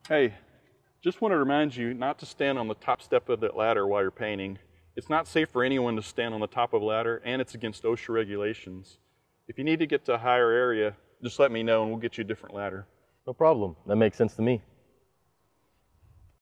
Hey, just want to remind you not to stand on the top step of that ladder while you're painting. It's not safe for anyone to stand on the top of a ladder, and it's against OSHA regulations. If you need to get to a higher area, just let me know and we'll get you a different ladder. No problem. That makes sense to me.